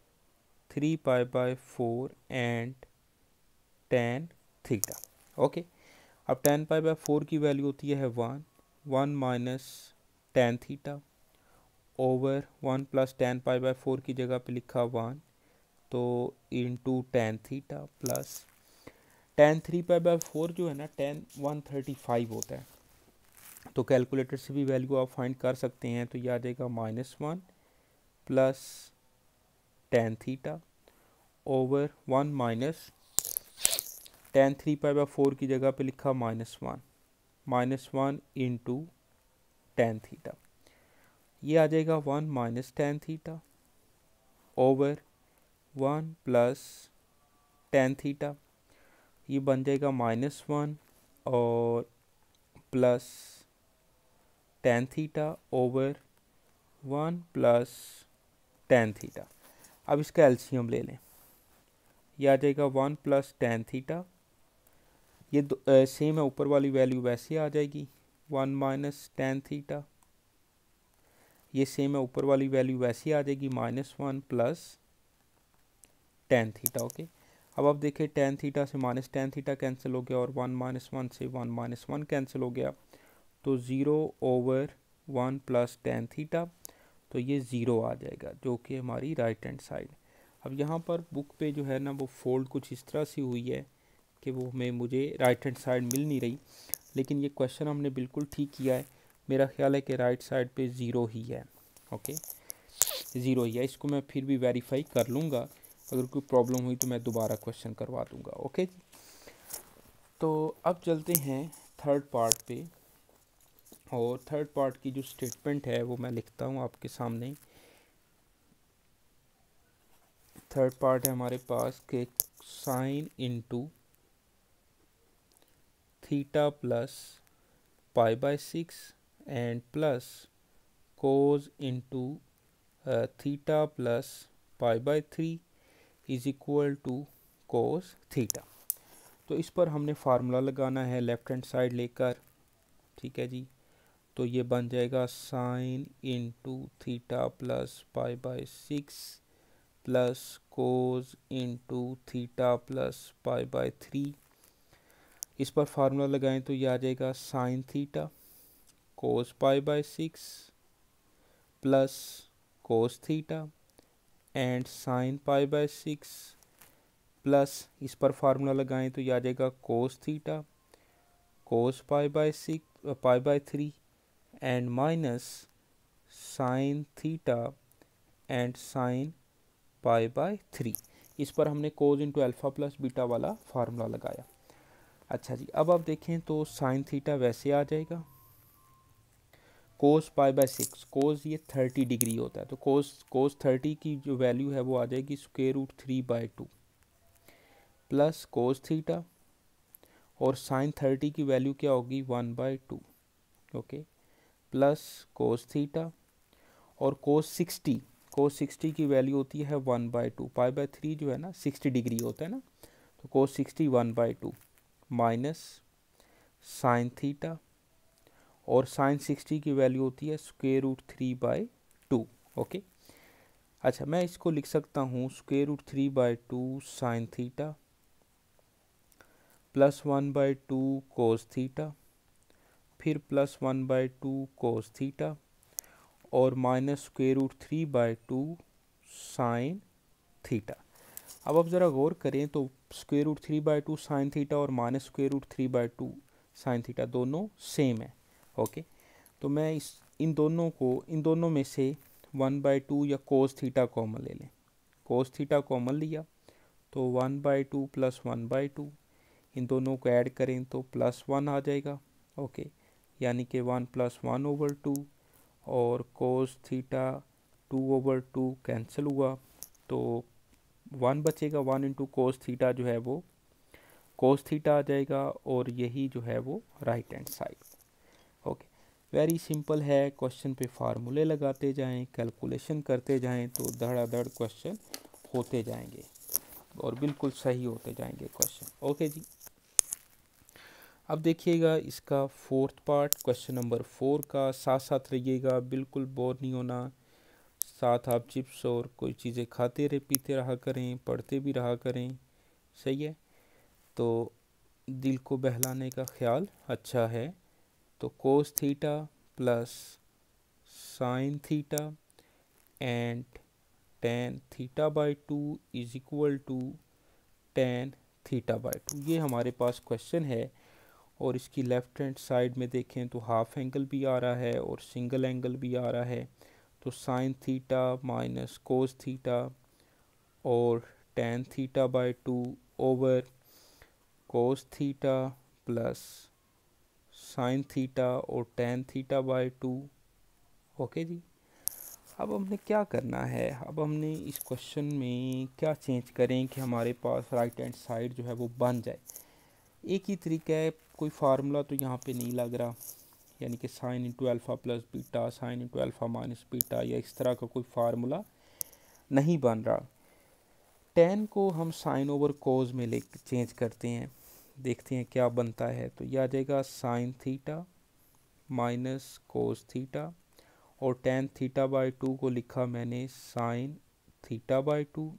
3π/4 and tan theta. Okay, अब tan π/4 की वैल्यू होती है 1 minus tan theta over 1 plus tan π/4 की जगह पे लिखा 1, तो into tan theta plus tan 3π/4 जो है ना tan 135 होता है, तो कैलकुलेटर से भी वैल्यू आप फाइंड कर सकते हैं। तो यह आ जाएगा -1 plus tan theta over 1 minus tan 3π/4 की जगह पे लिखा -1 इंटू टेन थीटा। ये आ जाएगा 1 minus tan theta over 1 plus tan theta. ये बन जाएगा -1 और plus tan theta over 1 plus tan theta. अब इसका एलसीएम ले लें, ये आ जाएगा 1 प्लस टेन थीटा। ये सेम है, ऊपर वाली वैल्यू वैसे आ जाएगी 1 माइनस टेन थीटा। ये सेम है, ऊपर वाली वैल्यू वैसे आ जाएगी -1 प्लस टेन थीटा। ओके, अब आप देखें टेन थीटा से माइनस टेन थीटा कैंसिल हो गया और 1 माइनस 1 से 1 माइनस 1 कैंसिल हो गया, तो 0 ओवर 1 प्लस टेन थीटा, तो ये 0 आ जाएगा जो कि हमारी राइट हैंड साइड। अब यहाँ पर बुक पे जो है ना वो फोल्ड कुछ इस तरह से हुई है कि वो मुझे राइट हैंड साइड मिल नहीं रही, लेकिन ये क्वेश्चन हमने बिल्कुल ठीक किया है। मेरा ख्याल है कि राइट साइड पे 0 ही है। ओके, 0 ही है। इसको मैं फिर भी वेरीफाई कर लूँगा, अगर कोई प्रॉब्लम हुई तो मैं दोबारा क्वेश्चन करवा दूँगा। ओके, तो अब चलते हैं थर्ड पार्ट पे, और थर्ड पार्ट की जो स्टेटमेंट है वो मैं लिखता हूँ आपके सामने। थर्ड पार्ट है हमारे पास कि sine into theta plus pi by 6 and plus cos into theta plus pi by 3 is equal to cos theta. तो इस पर हमने फार्मूला लगाना है लेफ्ट हैंड साइड लेकर। ठीक है जी, तो ये बन जाएगा sine into theta plus pi by 6 plus cos into theta plus pi by 3। इस पर फार्मूला लगाएं तो ये आ जाएगा sine theta cos pi by 6 plus cos theta and sine pi by 6 plus, इस पर फार्मूला लगाएं तो ये आ जाएगा cos theta cos pi by 6 pi by 3 and minus sine theta and sine pi by 3। इस पर हमने cos into alpha plus beta वाला फार्मूला लगाया। अच्छा जी, अब आप देखें तो साइन थीटा वैसे आ जाएगा कोस पाई बाय 6। कोस ये 30 डिग्री होता है, तो कोस 30 की जो वैल्यू है वो आ जाएगी √3/2 प्लस कोस थीटा, और साइन 30 की वैल्यू क्या होगी 1/2। ओके, प्लस कोस थीटा, और कोस 60 की वैल्यू होती है 1/2। पाई बाय 3 जो है ना 60 डिग्री होता है ना, तो कोस 60 1/2 माइनस साइन थीटा, और साइन 60 की वैल्यू होती है √3/2। ओके, अच्छा मैं इसको लिख सकता हूँ √3/2 sine theta plus 1/2 cos theta, फिर प्लस 1/2 कोस थीटा, और माइनस √3/2 साइन थीटा। अब आप ज़रा गौर करें तो √3/2 साइन थीटा और माइनस √3/2 साइन थीटा दोनों सेम है। ओके, तो मैं इन दोनों में से 1/2 या कोस थीटा कॉमन ले लें। कोस थीटा कॉमन लिया तो 1/2 प्लस 1/2, इन दोनों को ऐड करें तो +1 आ जाएगा। ओके, यानी कि 1 + 1/2, और कोस थीटा 2/2 कैंसिल हुआ, तो 1 बचेगा। 1 इंटू कोस थीटा जो है वो कोस थीटा आ जाएगा, और यही जो है वो right hand side. Okay, very simple है। क्वेश्चन पे फार्मूले लगाते जाएं, कैलकुलेशन करते जाएं, तो धड़ाधड़ क्वेश्चन होते जाएंगे और बिल्कुल सही होते जाएंगे क्वेश्चन। ओके जी, अब देखिएगा इसका फोर्थ पार्ट क्वेश्चन नंबर 4 का। साथ साथ रहिएगा, बिल्कुल बोर नहीं होना। साथ आप चिप्स और कोई चीज़ें खाते रहे, पीते रहा करें, पढ़ते भी रहा करें। सही है, तो दिल को बहलाने का ख्याल अच्छा है। तो cos theta plus sine theta and tan theta by 2 is equal to tan theta by 2, ये हमारे पास क्वेश्चन है। और इसकी लेफ़्ट हैंड साइड में देखें तो हाफ एंगल भी आ रहा है और सिंगल एंगल भी आ रहा है। तो sine theta minus cos theta और tan theta by 2 over cos theta plus sine theta और टेन थीटा बाय 2। ओके जी। अब हमने क्या करना है, अब हमने इस क्वेश्चन में क्या चेंज करें कि हमारे पास राइट हैंड साइड जो है वो बन जाए। एक ही तरीका है, कोई फार्मूला तो यहाँ पे नहीं लग रहा, यानी कि sine into alpha plus beta, sine into alpha minus beta, या इस तरह का कोई फार्मूला नहीं बन रहा। टेन को हम साइन ओवर कोज में ले चेंज करते हैं, देखते हैं क्या बनता है। तो यह आ जाएगा sine theta minus cos theta, और टेन थीटा बाई 2 को लिखा मैंने sine theta by 2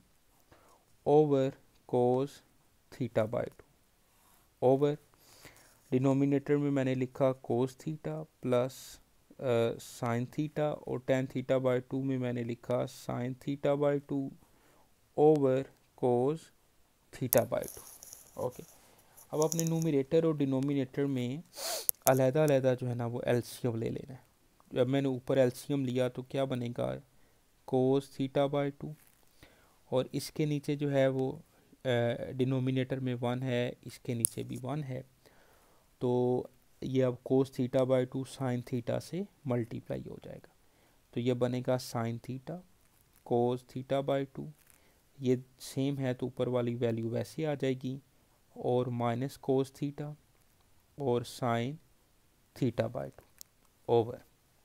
over cos theta by 2 over denominator में मैंने लिखा cos theta plus sine theta, और टेन थीटा बाई 2 में मैंने लिखा sine theta by 2 over cos theta by 2। Okay. अब अपने न्यूमरेटर और डिनोमिनेटर में अलग-अलग जो है ना वो एलसीएम ले लेना है। जब मैंने ऊपर एलसीएम लिया तो क्या बनेगा, कोस थीटा बाई 2, और इसके नीचे जो है वो डिनोमिनेटर में 1 है, इसके नीचे भी 1 है, तो ये अब cos theta by 2 sine theta से मल्टीप्लाई हो जाएगा। तो ये बनेगा sine theta cos theta by 2, ये सेम है तो ऊपर वाली वैल्यू वैसे आ जाएगी, और माइनस कोस थीटा और साइन थीटा बाई 2 ओवर।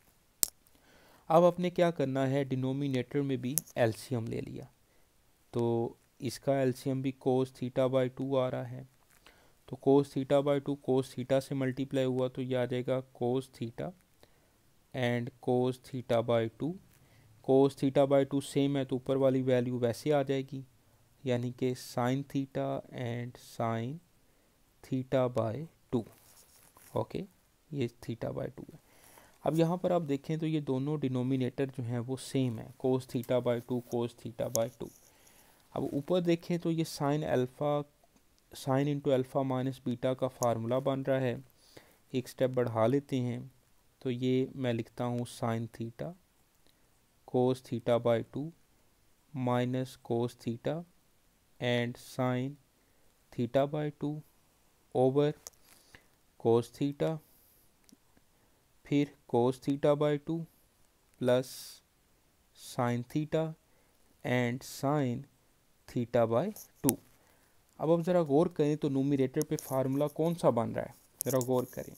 अब अपने क्या करना है, डिनोमिनेटर में भी एलसीएम ले लिया, तो इसका एलसीएम भी कोस थीटा बाई 2 आ रहा है। तो cos theta by 2 cos theta से मल्टीप्लाई हुआ तो ये आ जाएगा cos theta and cos theta by 2। Cos theta by 2 same है तो ऊपर वाली वैल्यू वैसे आ जाएगी, यानी कि sine theta and sine theta by 2। Okay, ये थीटा बाई 2 है। अब यहाँ पर आप देखें तो ये दोनों डिनोमिनेटर जो हैं वो सेम है, cos theta by 2 cos theta by 2। अब ऊपर देखें तो ये sine alpha, sine into alpha minus beta का फार्मूला बन रहा है। एक स्टेप बढ़ा लेते हैं, तो ये मैं लिखता हूँ sine theta cos theta by 2 minus cos theta and sine theta by 2 over cos theta, फिर cos theta by 2 plus sine theta and sine theta by 2। अब ज़रा गौर करें तो न्यूमरेटर पे फार्मूला कौन सा बन रहा है, ज़रा गौर करें।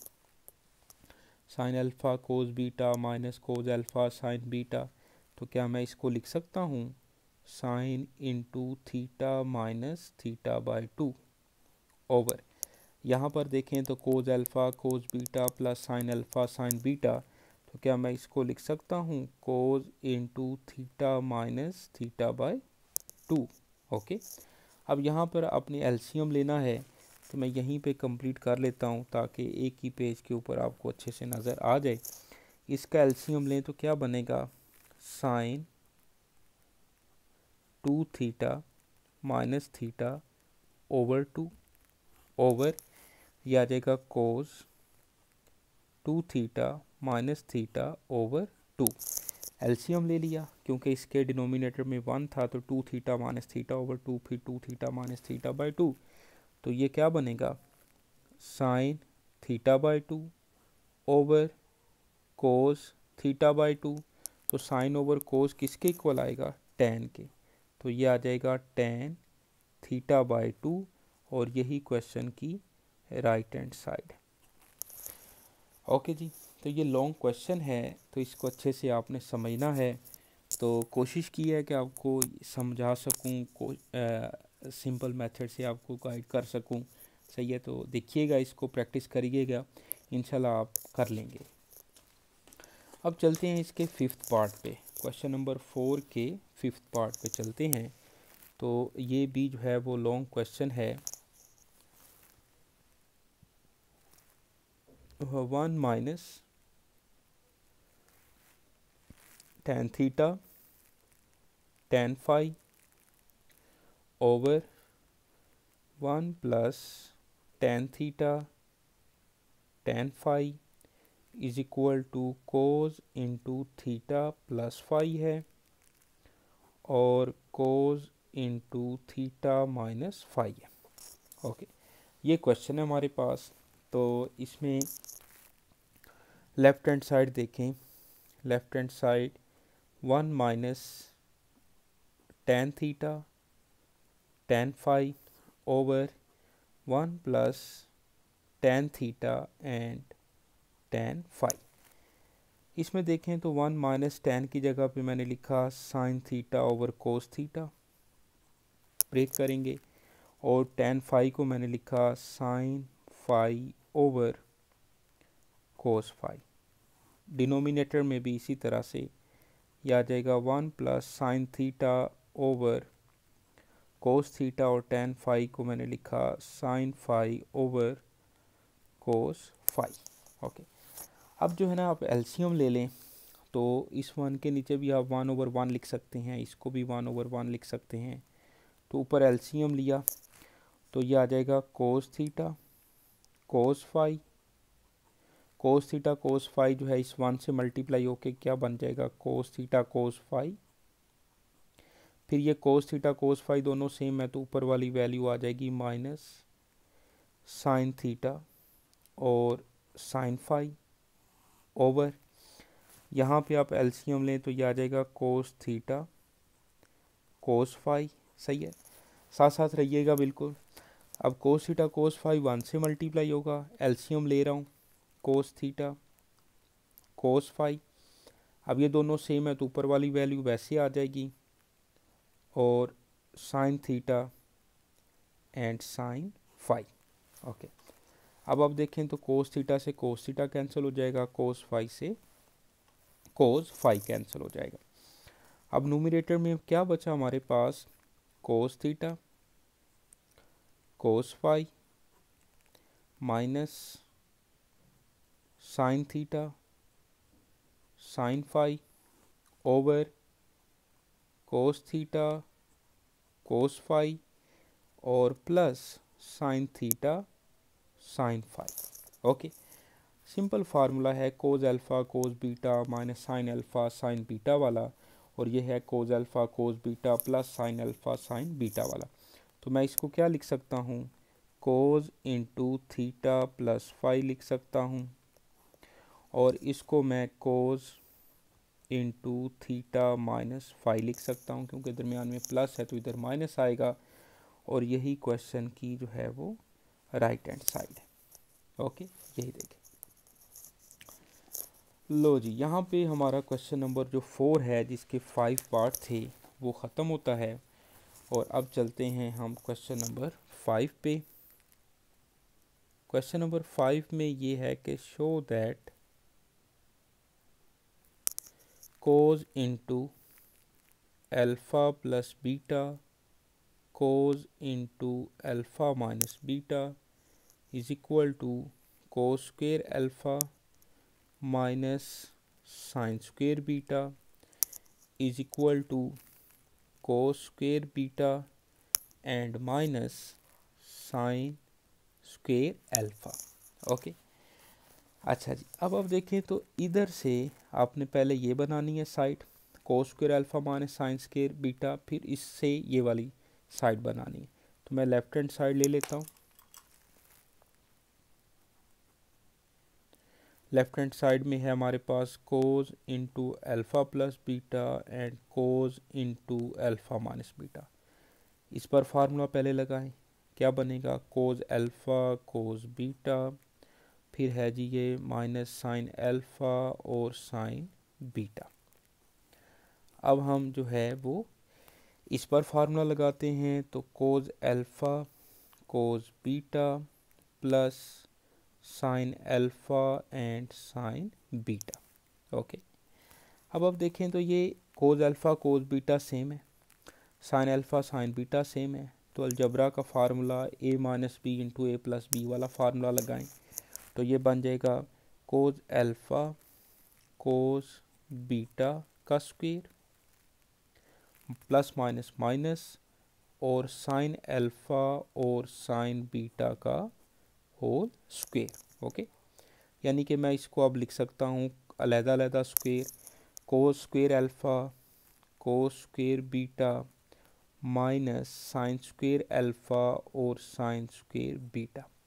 Sine alpha cos beta minus cos alpha sine beta, तो क्या मैं इसको लिख सकता हूँ sine into theta minus theta by 2 over, यहाँ पर देखें तो cos alpha cos beta plus sine alpha sine beta, तो क्या मैं इसको लिख सकता हूँ cos into theta minus theta by 2। Okay. अब यहाँ पर अपने एलसीएम लेना है, तो मैं यहीं पे कंप्लीट कर लेता हूँ ताकि एक ही पेज के ऊपर आपको अच्छे से नज़र आ जाए। इसका एलसीएम लें तो क्या बनेगा, sine 2 theta minus theta over 2 over, यह आ जाएगा cos 2 theta minus theta over 2। LCM ले लिया क्योंकि इसके डिनोमिनेटर में 1 था, तो 2 थीटा माइनस थीटा ओवर 2, फिर 2 थीटा माइनस थीटा बाई 2, तो ये क्या बनेगा sine theta by 2 over cos theta by 2। तो साइन ओवर कोस किसके इक्वल आएगा, टेन के, तो ये आ जाएगा टेन थीटा बाई 2, और यही क्वेश्चन की राइट हैंड साइड। ओके जी, तो ये लॉन्ग क्वेश्चन है तो इसको अच्छे से आपने समझना है। तो कोशिश की है कि आपको समझा सकूं, सिंपल मेथड से आपको गाइड कर सकूं। सही है, तो देखिएगा, इसको प्रैक्टिस करिएगा, इंशाल्लाह आप कर लेंगे। अब चलते हैं इसके फिफ्थ पार्ट पे, क्वेश्चन नंबर 4 के फिफ्थ पार्ट पे चलते हैं। तो ये भी जो है वो लॉन्ग क्वेश्चन है। 1 minus tan theta tan phi over 1 plus tan theta tan phi is equal to cos into theta plus phi है, और cos into theta minus phi है। ओके, ये क्वेश्चन है हमारे पास। तो इसमें लेफ़्ट हैंड साइड देखें, left hand side 1 minus tan theta tan phi over 1 plus tan theta and tan phi. इसमें देखें तो 1 माइनस tan की जगह पे मैंने लिखा sin theta over cos theta, break करेंगे, और tan फाई को मैंने लिखा sin phi over cos phi. Denominator में भी इसी तरह से यह आ जाएगा 1 plus sine theta over cos theta, और tan फाई को मैंने लिखा sine phi over cos phi. Okay, अब जो है ना आप एलसीएम ले लें, तो इस 1 के नीचे भी आप 1/1 लिख सकते हैं, इसको भी 1/1 लिख सकते हैं। तो ऊपर एलसीएम लिया तो ये आ जाएगा cos theta cos phi, cos theta cos phi जो है इस 1 से मल्टीप्लाई होके क्या बन जाएगा, कोस थीटा कोस फाई। फिर ये कोस थीटा कोस फाई दोनों सेम है, तो ऊपर वाली वैल्यू आ जाएगी माइनस साइन थीटा और साइन फाई ओवर, यहाँ पे आप एलसीएम लें तो ये आ जाएगा कोस थीटा कोस फाई। सही है, साथ साथ रहिएगा बिल्कुल। अब कोस थीटा कोस फाई 1 से मल्टीप्लाई होगा, एलसीएम ले रहा हूँ, कोस थीटा कोस फाई। अब ये दोनों सेम है तो ऊपर वाली वैल्यू वैसे आ जाएगी, और sine theta and sine phi. Okay, अब आप देखें तो कोस थीटा से कोस थीटा कैंसिल हो जाएगा, कोस फाई से कोस फाई कैंसिल हो जाएगा। अब न्यूमरेटर में क्या बचा हमारे पास, cos theta cos phi minus sine theta sine phi over cos theta cos phi और plus sine theta sine phi. Okay, simple formula है cos alpha cos beta minus sine alpha sine beta वाला, और ये है cos alpha cos beta plus sine alpha sine beta वाला। तो मैं इसको क्या लिख सकता हूँ, cos into theta plus phi लिख सकता हूँ, और इसको मैं कोज इंटू थीटा माइनस फाई लिख सकता हूँ, क्योंकि दरमियान में प्लस है तो इधर माइनस आएगा, और यही क्वेश्चन की जो है वो राइट हैंड साइड है। ओके, यही देखें। लो जी, यहाँ पे हमारा क्वेश्चन नंबर जो 4 है, जिसके 5 पार्ट थे, वो ख़त्म होता है। और अब चलते हैं हम क्वेश्चन नंबर 5 पे। क्वेश्चन नंबर 5 में ये है कि show that cos into alpha plus beta cos into alpha minus beta is equal to cos square alpha minus sine square beta is equal to cos square beta and minus sine square alpha. Okay, अच्छा जी, अब आप देखें तो इधर से आपने पहले ये बनानी है side cos square alpha minus sine square beta, फिर इससे ये वाली साइड बनानी है। तो मैं लेफ्ट हैंड साइड ले लेता हूँ। लेफ्ट हैंड साइड में है हमारे पास cos into alpha plus beta and cos into alpha minus beta. इस पर फार्मूला पहले लगाएं, क्या बनेगा, कोज अल्फ़ा कोज बीटा, फिर है जी ये माइनस साइन अल्फ़ा और साइन बीटा। अब हम जो है वो इस पर फार्मूला लगाते हैं, तो cos alpha cos beta plus sine alpha and sine beta. Okay, अब आप देखें तो ये cos alpha cos beta same है, sine alpha sine beta same है, तो अलजबरा का formula a minus B into A plus B वाला फार्मूला लगाएं, तो ये बन जाएगा कोज अल्फ़ा कोज बीटा का स्क्वायर प्लस माइनस माइनस और साइन अल्फ़ा और साइन बीटा का होल स्क्वायर। ओके, यानी कि मैं इसको अब लिख सकता हूँ अलग-अलग square, cos square alpha cos square beta minus sine square alpha और साइन स्क्वायर बीटा।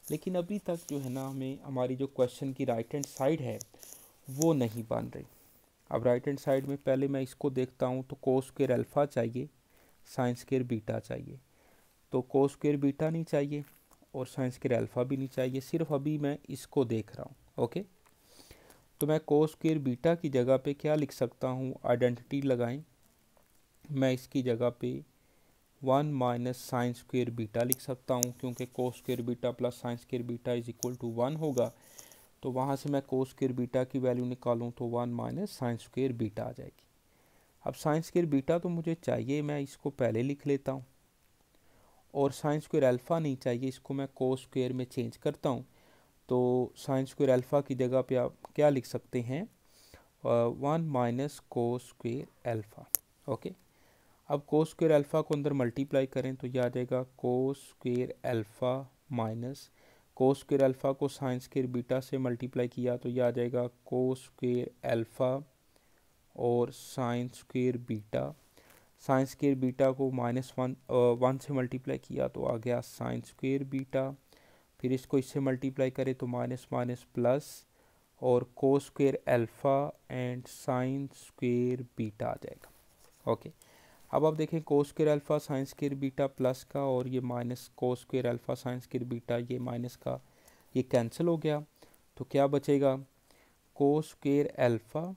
लेकिन अभी तक जो है ना हमें हमारी जो क्वेश्चन की राइट हैंड साइड है वो नहीं बन रही। अब राइट हैंड साइड में पहले मैं इसको देखता हूँ, तो कोस स्क्वायर अल्फ़ा चाहिए, साइन स्क्वायर बीटा चाहिए। तो कोस स्क्वायर बीटा नहीं चाहिए और साइन स्क्वायर अल्फ़ा भी नहीं चाहिए, सिर्फ अभी मैं इसको देख रहा हूँ। ओके, तो मैं कोस स्क्वायर बीटा की जगह पे क्या लिख सकता हूँ, आइडेंटिटी लगाएं, मैं इसकी जगह पे 1 माइनस साइन स्क्वायर बीटा लिख सकता हूँ, क्योंकि cos square beta plus sine square beta is equal to 1 होगा। तो वहाँ से मैं कोस स्क्वायर बीटा की वैल्यू निकालूँ तो 1 माइनस साइन स्क्वायर बीटा आ जाएगी। अब साइन स्क्वायर बीटा तो मुझे चाहिए, मैं इसको पहले लिख लेता हूँ, और साइन स्क्वायर अल्फ़ा नहीं चाहिए, इसको मैं कोस स्क्वायर में चेंज करता हूँ। तो साइन स्क्वायर अल्फ़ा की जगह पे आप क्या लिख सकते हैं, 1 minus cos square alpha. Okay, अब कोस स्क्वायर अल्फ़ा को अंदर मल्टीप्लाई करें तो यह आ जाएगा cos square alpha minus cos square alpha को साइन स्क्वायर बीटा से मल्टीप्लाई किया तो यह आ जाएगा कोस स्क्वायर अल्फ़ा और sine square beta. Sine square beta को -1 से मल्टीप्लाई किया तो आ गया साइन स्क्वायर बीटा। फिर इसको इससे मल्टीप्लाई करें तो माइनस माइनस प्लस, और cos square alpha and sine square beta आ जाएगा। ओके, अब आप देखें cos square alpha sine square beta plus का, और ये minus cos square alpha sine square beta, ये माइनस का ये कैंसिल हो गया। तो क्या बचेगा, cos square alpha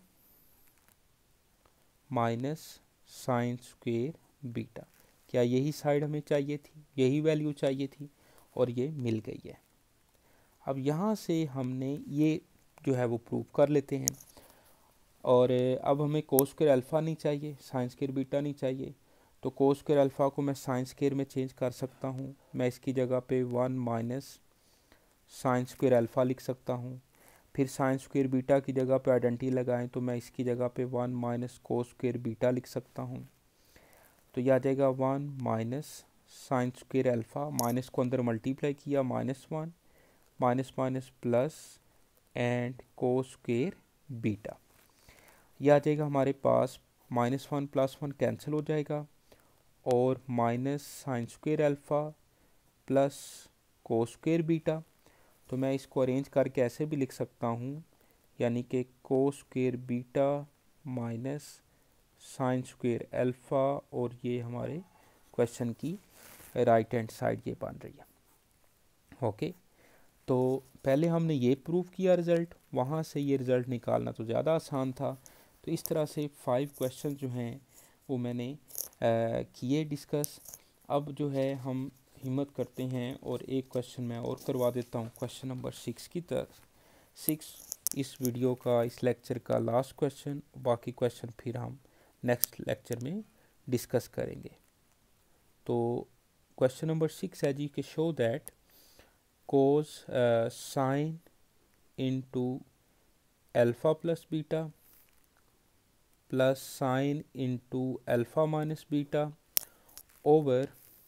minus sine square beta. क्या यही साइड हमें चाहिए थी, यही वैल्यू चाहिए थी, और ये मिल गई है। अब यहाँ से हमने ये जो है वो प्रूव कर लेते हैं। और अब हमें कोस स्क्वायर अल्फ़ा नहीं चाहिए, साइन स्क्वायर बीटा नहीं चाहिए, तो कोस स्क्वायर अल्फ़ा को मैं साइन स्क्वायर में चेंज कर सकता हूँ। मैं इसकी जगह पे 1 माइनस साइन स्क्वायर अल्फ़ा लिख सकता हूँ। फिर साइन स्क्वायर बीटा की जगह पे आइडेंटिटी लगाएं तो मैं इसकी जगह पे 1 माइनस कोस स्क्वायर बीटा लिख सकता हूँ। तो यह आ जाएगा 1 minus sine square alpha, minus को अंदर मल्टीप्लाई किया, -1 minus minus plus and cos square beta. यह आ जाएगा हमारे पास -1 + 1 कैंसिल हो जाएगा, और minus sine square alpha plus cos square beta. तो मैं इसको अरेंज करके ऐसे भी लिख सकता हूँ, यानी कि cos square beta minus sine square alpha, और ये हमारे क्वेश्चन की राइट हैंड साइड ये बन रही है। ओके, तो पहले हमने ये प्रूव किया रिज़ल्ट, वहाँ से ये रिज़ल्ट निकालना तो ज़्यादा आसान था। तो इस तरह से 5 क्वेश्चन जो हैं वो मैंने किए डिस्कस। अब जो है हम हिम्मत करते हैं और एक क्वेश्चन मैं और करवा देता हूँ, क्वेश्चन नंबर 6 की तरफ। 6 इस वीडियो का, इस लेक्चर का लास्ट क्वेश्चन, बाकी क्वेश्चन फिर हम नेक्स्ट लेक्चर में डिस्कस करेंगे। तो क्वेश्चन नंबर 6 है जी कि show that cos sine into alpha plus beta plus sine into alpha minus beta over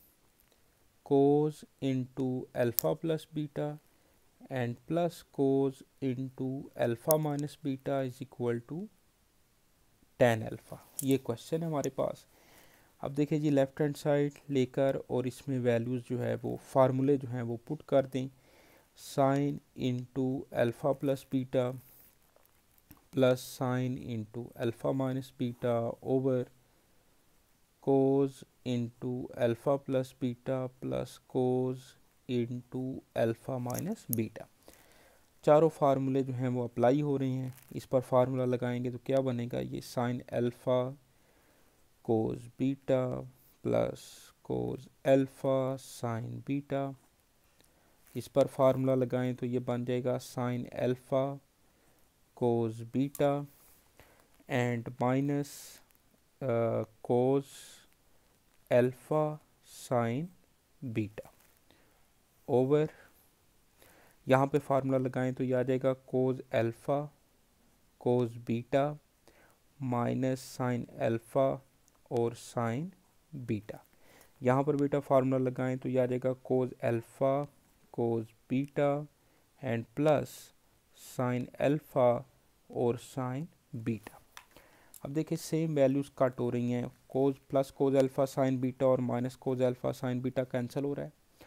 cos into alpha plus beta and plus cos into alpha minus beta is equal to tan alpha। ये question है हमारे पास। अब देखिए जी, left hand side लेकर और इसमें values जो है वो फार्मूले जो हैं वो पुट कर दें। Sine into alpha plus beta plus sine into alpha minus beta over cos into alpha plus beta plus cos into alpha minus beta. चारों फार्मूले जो हैं वो अप्लाई हो रहे हैं। इस पर फार्मूला लगाएंगे तो क्या बनेगा, ये sine alpha cos beta plus cos alpha sine beta. इस पर फार्मूला लगाएं तो ये बन जाएगा sine alpha cos beta and minus cos alpha sine beta over, यहाँ पे फार्मूला लगाएं तो ये आ जाएगा cos alpha cos beta minus sine alpha और साइन बीटा। यहाँ पर बेटा फार्मूला लगाएं तो ये आ जाएगा cos alpha cos beta and plus sine alpha और साइन बीटा। अब देखिए सेम वैल्यूज़ कट हो रही हैं, cos plus cos alpha sine beta और minus cos alpha sine beta cancel हो रहा है।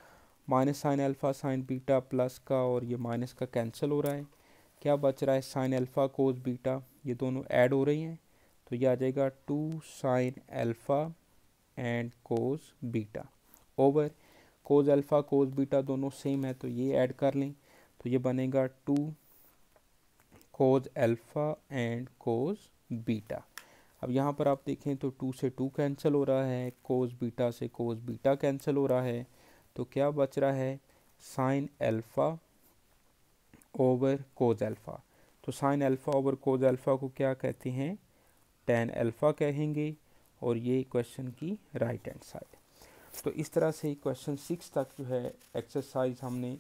Minus sine alpha sine beta plus का और ये माइनस का कैंसिल हो रहा है, क्या बच रहा है साइन अल्फ़ा कोस बीटा, ये दोनों ऐड हो रही हैं तो ये आ जाएगा 2 sine alpha and cos beta over cos alpha cos beta दोनों सेम है तो ये ऐड कर लें तो ये बनेगा 2 cos alpha and cos beta. अब यहाँ पर आप देखें तो 2 से 2 कैंसिल हो रहा है, कोस बीटा से कोस बीटा कैंसिल हो रहा है, तो क्या बच रहा है sine alpha over cos alpha. तो sine alpha over cos alpha को क्या कहते हैं, टेन अल्फ़ा कहेंगे, और ये क्वेश्चन की राइट हैंड साइड। तो इस तरह से क्वेश्चन 6 तक जो है एक्सरसाइज हमने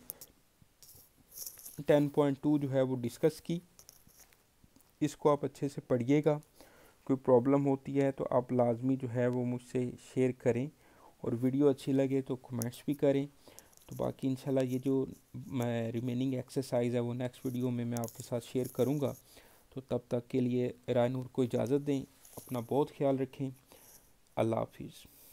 10.2 जो है वो डिस्कस की। इसको आप अच्छे से पढ़िएगा, कोई प्रॉब्लम होती है तो आप लाजमी जो है वो मुझसे शेयर करें, और वीडियो अच्छी लगे तो कमेंट्स भी करें। तो बाकी इंशाल्लाह ये जो मैं रिमेनिंग एक्सरसाइज है वो नेक्स्ट वीडियो में मैं आपके साथ शेयर करूँगा। तो तब तक के लिए राय नूर को इजाज़त दें, अपना बहुत ख्याल रखें, अल्लाह हाफिज़।